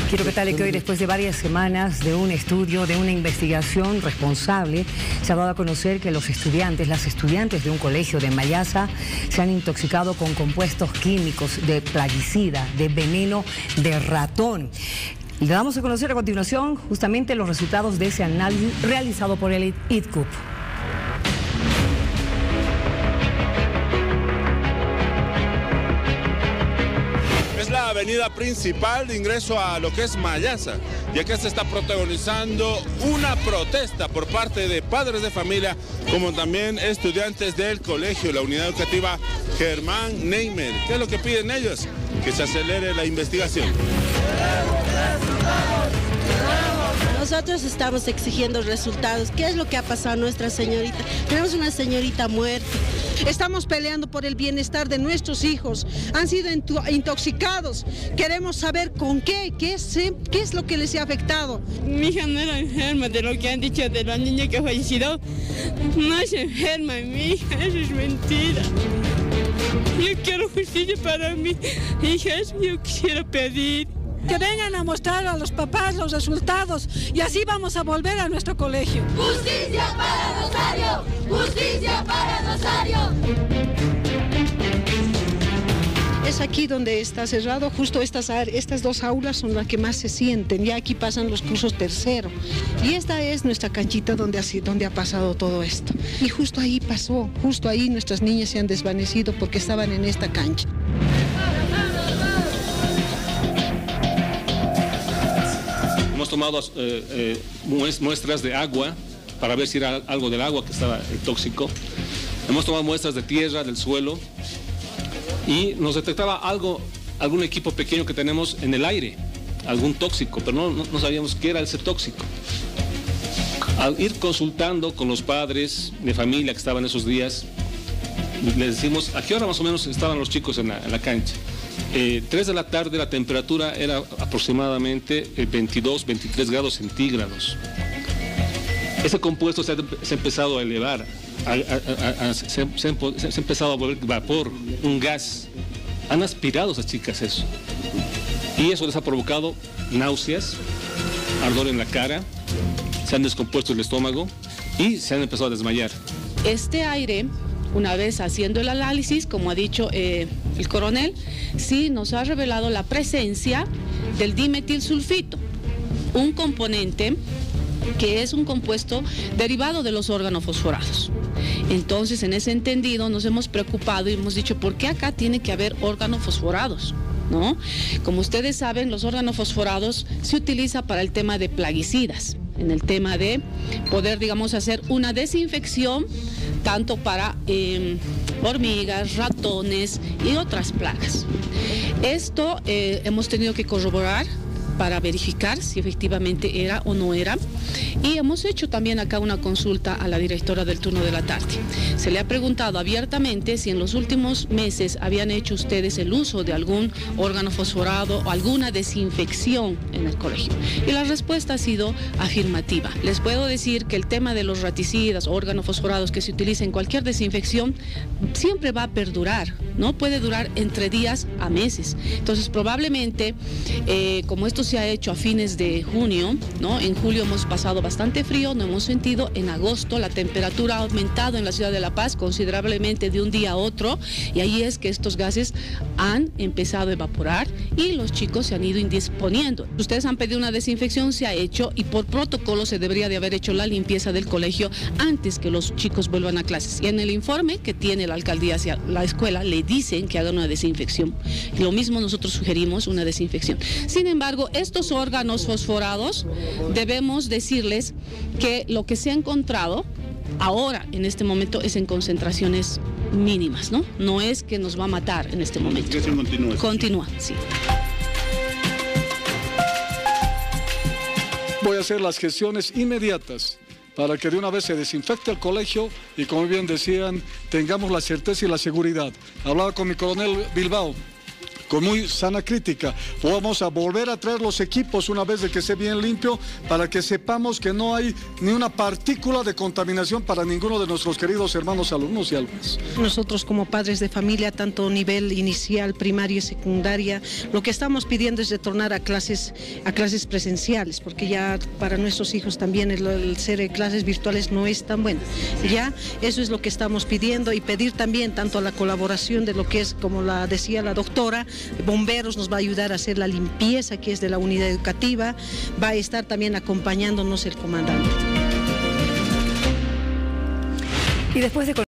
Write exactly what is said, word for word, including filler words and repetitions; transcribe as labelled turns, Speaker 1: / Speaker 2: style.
Speaker 1: Quiero contarle que hoy, después de varias semanas de un estudio, de una investigación responsable, se ha dado a conocer que los estudiantes, las estudiantes de un colegio de Mayasa se han intoxicado con compuestos químicos de plaguicida, de veneno de ratón. Le damos a conocer a continuación justamente los resultados de ese análisis realizado por el I D C U P.
Speaker 2: La avenida principal de ingreso a lo que es Mayasa, ya que se está protagonizando una protesta por parte de padres de familia, como también estudiantes del colegio, la unidad educativa Germán Neymer. ¿Qué es lo que piden ellos? Que se acelere la investigación.
Speaker 3: Nosotros estamos exigiendo resultados. ¿Qué es lo que ha pasado a nuestra señorita? Tenemos una señorita muerta.
Speaker 4: Estamos peleando por el bienestar de nuestros hijos. Han sido intoxicados. Queremos saber con qué, qué es, qué es lo que les ha afectado.
Speaker 5: Mi hija no era enferma, de lo que han dicho de la niña que falleció. No es enferma, mi hija, eso es mentira. Yo quiero justicia para mi hija, eso yo quisiera pedir.
Speaker 4: Que vengan a mostrar a los papás los resultados y así vamos a volver a nuestro colegio.
Speaker 6: ¡Justicia para Rosario! ¡Justicia para Rosario!
Speaker 4: Es aquí donde está cerrado, justo estas, estas dos aulas son las que más se sienten, ya aquí pasan los cursos tercero. Y esta es nuestra canchita donde, así, donde ha pasado todo esto. Y justo ahí pasó, justo ahí nuestras niñas se han desvanecido porque estaban en esta cancha.
Speaker 7: Hemos tomado eh, eh, muestras de agua para ver si era algo del agua que estaba eh, tóxico. Hemos tomado muestras de tierra, del suelo, y nos detectaba algo, algún equipo pequeño que tenemos en el aire, algún tóxico, pero no, no, no sabíamos qué era ese tóxico. Al ir consultando con los padres de familia que estaban esos días, les decimos a qué hora más o menos estaban los chicos en la, en la cancha. Eh, tres de la tarde, la temperatura era aproximadamente eh, veintidós, veintitrés grados centígrados. Ese compuesto se ha, se ha empezado a elevar, a, a, a, a, se, se, se ha empezado a volver vapor, un gas. Han aspirado esas chicas eso. Y eso les ha provocado náuseas, ardor en la cara, se han descompuesto el estómago y se han empezado a desmayar.
Speaker 8: Este aire, una vez haciendo el análisis, como ha dicho eh, el coronel, sí nos ha revelado la presencia del dimetilsulfito, un componente que es un compuesto derivado de los organofosforados. Entonces, en ese entendido, nos hemos preocupado y hemos dicho, ¿por qué acá tiene que haber organofosforados? ¿No? Como ustedes saben, los organofosforados se utiliza para el tema de plaguicidas, en el tema de poder, digamos, hacer una desinfección tanto para eh, hormigas, ratones y otras plagas. Esto eh, hemos tenido que corroborar para verificar si efectivamente era o no era, y hemos hecho también acá una consulta a la directora del turno de la tarde. Se le ha preguntado abiertamente si en los últimos meses habían hecho ustedes el uso de algún órgano fosforado o alguna desinfección en el colegio, y la respuesta ha sido afirmativa. Les puedo decir que el tema de los raticidas o órganos fosforados que se utiliza en cualquier desinfección siempre va a perdurar, ¿no? Puede durar entre días a meses. Entonces, probablemente, eh, como esto se ha hecho a fines de junio, ¿no? En julio hemos pasado bastante frío, no hemos sentido. En agosto la temperatura ha aumentado en la ciudad de La Paz considerablemente de un día a otro, y ahí es que estos gases han empezado a evaporar y los chicos se han ido indisponiendo. Ustedes han pedido una desinfección, se ha hecho, y por protocolo se debería de haber hecho la limpieza del colegio antes que los chicos vuelvan a clases. Y en el informe que tiene la alcaldía hacia la escuela le dicen que hagan una desinfección. Y lo mismo nosotros sugerimos una desinfección. Sin embargo, estos órganos fosforados, debemos decirles que lo que se ha encontrado ahora, en este momento, es en concentraciones mínimas, ¿no? No es que nos va a matar en este momento.
Speaker 2: ¿Qué se continúa?
Speaker 8: Continúa, sí.
Speaker 9: Voy a hacer las gestiones inmediatas para que de una vez se desinfecte el colegio y, como bien decían, tengamos la certeza y la seguridad. Hablaba con mi coronel Bilbao. con muy sana crítica. Vamos a volver a traer los equipos una vez de que esté bien limpio, para que sepamos que no hay ni una partícula de contaminación para ninguno de nuestros queridos hermanos alumnos y alumnas.
Speaker 4: Nosotros como padres de familia, tanto nivel inicial, primaria y secundaria, lo que estamos pidiendo es retornar a clases, a clases presenciales, porque ya para nuestros hijos también el, el ser en clases virtuales no es tan bueno. Ya, eso es lo que estamos pidiendo, y pedir también tanto la colaboración de lo que es, como la decía la doctora, bomberos nos va a ayudar a hacer la limpieza que es de la unidad educativa, va a estar también acompañándonos el comandante.
Speaker 1: Y después de